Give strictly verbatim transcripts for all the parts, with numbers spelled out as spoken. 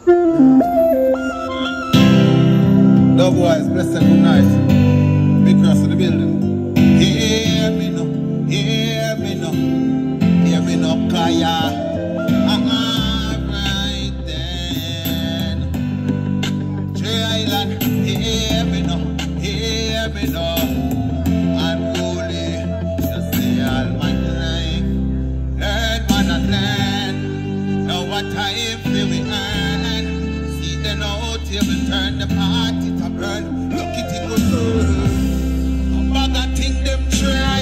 No boys, blessed good night. Big cross of the building. Hear me now, hear me now, hear me now, Kaya. Alright then. Tree Island, hear me now, hear me now. Unruly, just say Almighty life. Learn man and learn. Now what time do we earn? See the now table turn the party to burn. Look at it go burn. A bag of thing them try.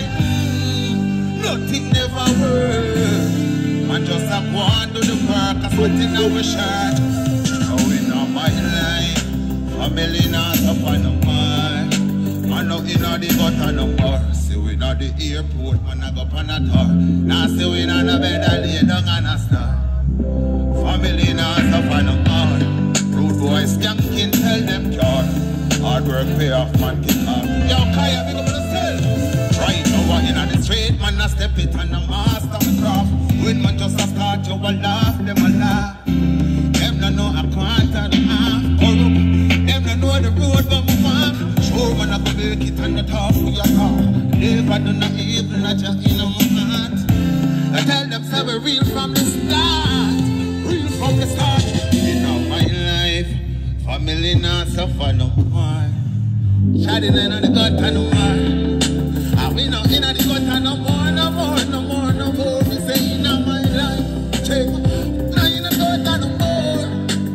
Nothing never work. Man just a go on do the work. A sweat in our shirt. Now in all my life, family not up on no more. Man no in all the gutter no more. See we not the airport, man I go on a tour. Now see we not a bed a lay down and a star. Family not up on no more. Rude boys skanking tell them cure. Hard work pay off man kick off. Yo Kaya big up on the cell. Right over in the street man a step it and a master the craft. When man just a start you a laugh, them a laugh. Them no know a quarter and a half corrupt. Them no know the road but we walk. Sure man a go make it and a talk for your talk. Never do not evil not just in a heart. I tell them say we real from the start. Real from the start. In all my life, family not suffer no more. Shady in the gutter no more. And we not in the gutter no more, no more, no more, no more. We say in all my life, check. Not in the gutter no more.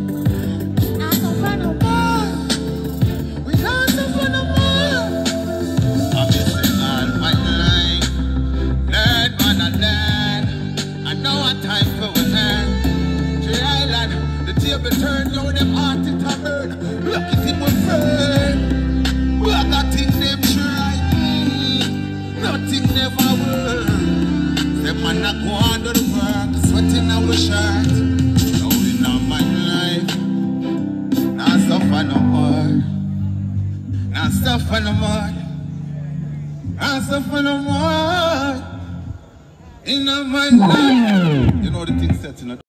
Not suffer no more. We not suffer no more. I'm missing all my life. Learn man and learn. I know a time for we learn. Tree Island, the table turn, yo them heart it a burn. Look at him with burn. We are got things them try. Nothing never work. Them man a go under the work, sweating our shirt. Now in all my life, now suffer no more. Now suffer no more. Now suffer no more. In all my life, you know the thing set in